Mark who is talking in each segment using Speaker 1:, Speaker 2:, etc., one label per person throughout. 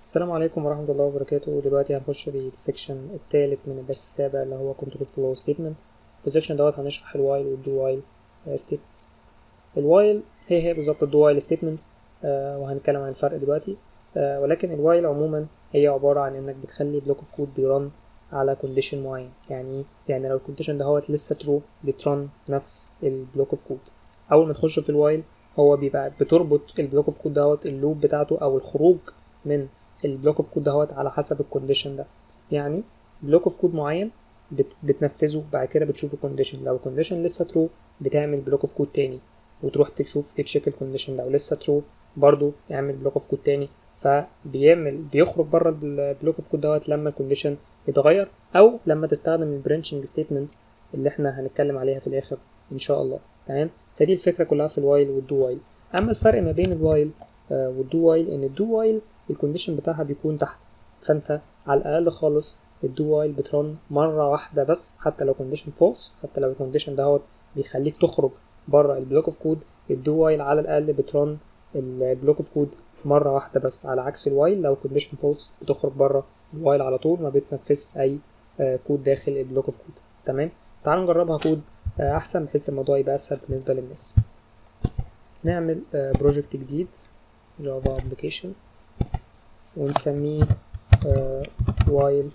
Speaker 1: السلام عليكم ورحمة الله وبركاته. دلوقتي هنخش في السكشن الثالث من الدرس السابع اللي هو كنترول فلو ستيتمنت. في السكشن دوت هنشرح الوايل والدو وايل ستيتمنت. الوايل هي بالظبط الدو وايل ستيتمنت، وهنتكلم عن الفرق دلوقتي. ولكن الوايل عموما هي عبارة عن انك بتخلي بلوك اوف كود بيرن على كونديشن معين. يعني لو الكونديشن دهوت لسه ترو بترن نفس البلوك اوف كود. اول ما تخش في الوايل هو بيبقى بتربط البلوك اوف كود دهوت اللوب بتاعته او الخروج من البلوك اوف كود دهوت على حسب الكونديشن ده. يعني بلوك اوف كود معين بتنفذه، بعد كده بتشوف الكونديشن، لو الكونديشن لسه ترو بتعمل بلوك اوف كود تاني وتروح تتشيك الكونديشن، لو لسه ترو برضو يعمل بلوك اوف كود تاني. بيخرج بره البلوك اوف كود دوت لما الكونديشن يتغير او لما تستخدم البرانشنج ستيتمنت اللي احنا هنتكلم عليها في الاخر ان شاء الله. تمام، فدي الفكره كلها في الوايل والدو وايل. اما الفرق ما بين الوايل والدو وايل ان الدو وايل الكونديشن بتاعها بيكون تحت، فانت على الاقل خالص الدو وايل بترن مره واحده بس، حتى لو كونديشن فولس، حتى لو الكونديشن دهوت بيخليك تخرج بره البلوك اوف كود، الدو وايل على الاقل بترن البلوك اوف كود مره واحده بس، على عكس الوايل لو كونديشن فولس بتخرج بره الوايل على طول، ما بتنفذش اي كود داخل البلوك اوف كود. تمام، تعالوا نجربها كود احسن بحيث الموضوع يبقى اسهل بالنسبه للناس. نعمل بروجكت جديد جافا ابلكيشن ونسميه وايل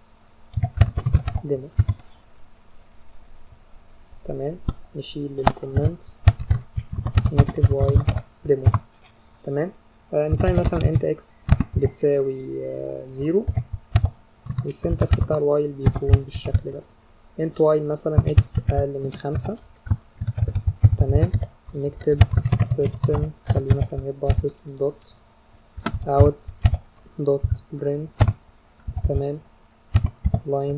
Speaker 1: ديمو. تمام، نشيل الكومنت نكتب وايل ديمو. تمام، نسمي مثلا انت اكس بتساوي 0 والسنتكس بتاع الوايل بيكون بالشكل ده. انت وايل مثلا اكس اقل من 5. تمام، نكتب system، خليه مثلا يطبع system دوت out دوت print. تمام، line.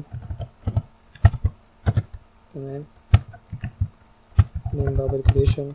Speaker 1: تمام، من double quotation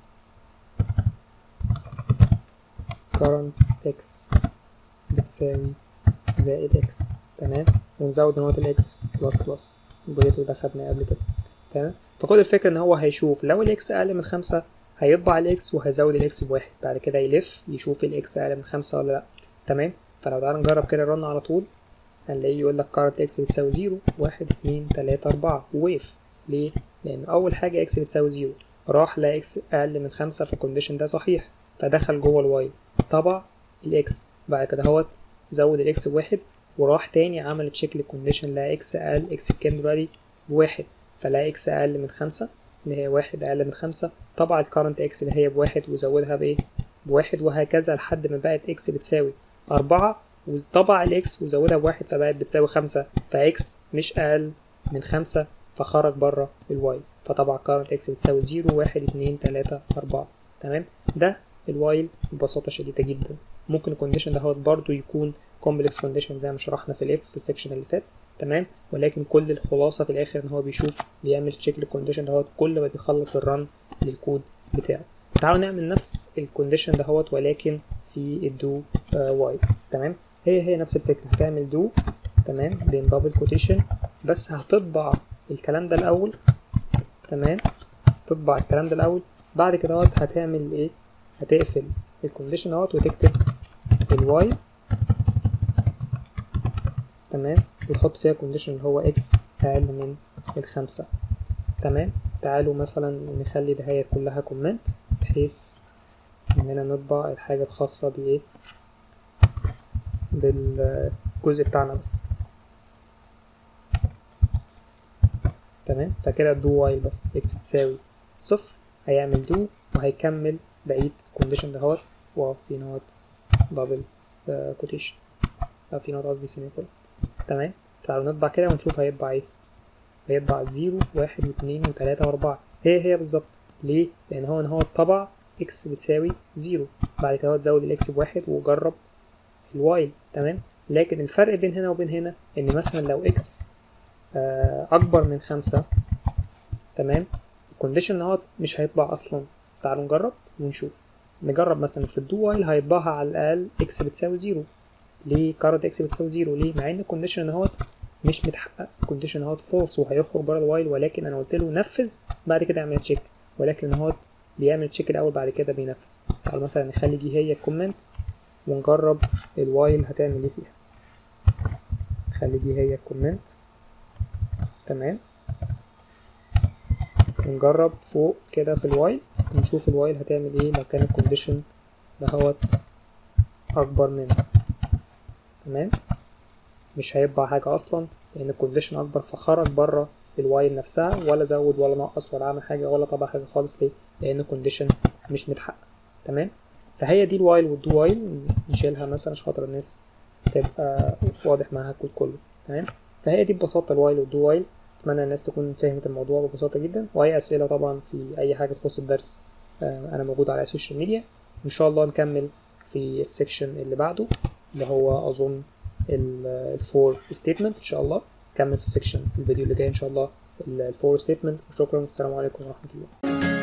Speaker 1: current x بتساوي زائد x. تمام، ونزود نوت الاكس بلس بلس، البوليتو ده خدناه قبل كده. تمام، فكل الفكرة ان هو هيشوف لو الاكس اقل من 5 هيطبع الاكس وهيزود الاكس بواحد، بعد كده يلف يشوف الاكس اقل من 5 ولا لا. تمام، فلو تعالى نجرب كده رن على طول هنلاقيه يقول لك current x بتساوي 0 1 2 3 4 ووقف. ليه؟ لان اول حاجة x بتساوي 0 راح لا x اقل من 5 فالكونديشن ده صحيح، فدخل جوه الوايل طبع الاكس، بعد كده هوت زود الاكس بواحد وراح تاني عمل تشيك للكونديشن لا اكس اقل، اكس بكام دلوقتي بواحد، فلا اكس اقل من 5 اللي هي 1 اقل من 5، طبع الكارنت اكس اللي هي بواحد وزودها بايه بواحد، وهكذا لحد ما بقت اكس بتساوي 4 وطبع الاكس وزودها بواحد فبقت بتساوي 5، فاكس مش اقل من 5 فخرج بره الوايل، فطبع كارنت اكس بتساوي 0 1 2 3 4. تمام، ده الوايل ببساطه شديده جدا. ممكن الكونديشن ده برضو يكون كومبلكس كونديشن زي ما شرحنا في الاف في السكشن اللي فات. تمام، ولكن كل الخلاصه في الاخر ان هو بيعمل تشيك للكونديشن ده كل ما بيخلص الرن للكود بتاعه. تعالوا نعمل نفس الكونديشن ده ولكن في الدو وايل. تمام، هي نفس الفكره، هتعمل دو تمام بين دبل كوتيشن بس هتطبع الكلام ده الاول. تمام، تطبع الكلام ده الاول، بعد كده هتعمل ايه، هتقفل الكونديشن وتكتب الوايل. تمام، وتحط فيها كونديشن اللي هو اكس اقل من 5. تمام، تعالوا مثلا نخلي دهية كلها كومنت بحيث اننا نطبع الحاجة الخاصة بايه بالجزء بتاعنا بس. تمام، فكده دو وايل بس اكس بتساوي 0 هيعمل دو وهيكمل بقية الكونديشن ده وفي نوت دبل كوتيشن او في نوت قصدي سيمي كولن. تمام، تعالوا نطبع كده ونشوف هيطبع ايه. هيطبع 0 1 2 و3 و4 هي بالظبط. ليه؟ لان هو طبع اكس بتساوي 0، بعد كده تزود الاكس بواحد وجرب الوايل. تمام، لكن الفرق بين هنا وبين هنا ان مثلا لو اكس اكبر من 5 تمام الكونديشن مش هيطبع اصلا. تعالوا نجرب ونشوف. نجرب مثلا في الدو وايل هيطبعها على الاقل اكس بتساوي 0. ليه كارنت اكس بتساوي 0؟ ليه؟ مع ان الكونديشن مش متحقق، الكونديشن فولس وهيخرج بره الوايل، ولكن انا قلت له نفذ بعد كده اعمل تشيك، ولكن بيعمل تشيك الاول بعد كده بينفذ. تعالوا مثلا نخلي دي هي الكومنت ونجرب الوايل هتعمل ايه فيها. خلي دي هي الكومنت. تمام، ونجرب فوق كده في الوايل ونشوف الوايل هتعمل ايه لو كان الكونديشن دهوت اكبر منه. تمام، مش هيطبع حاجة اصلا لان الكونديشن اكبر، فخرج بره الوايل نفسها، ولا زود ولا نقص ولا عمل حاجة ولا طبع حاجة خالص. ليه؟ لان الكونديشن مش متحقق. تمام، فهي دي الوايل والدو وايل. نشيلها مثلا عشان خاطر الناس تبقى واضح معاها الكود كله. تمام، فهي دي ببساطة الوايل والدو وايل. اتمنى الناس تكون فهمت الموضوع ببساطة جدا، واي اسئلة طبعا في اي حاجة تخص الدرس انا موجود على السوشيال ميديا. ان شاء الله نكمل في السكشن اللي بعده اللي هو اظن الفور ستيتمنت. ان شاء الله نكمل في السكشن في الفيديو اللي جاي ان شاء الله الفور ستيتمنت. وشكرا، السلام عليكم ورحمة الله.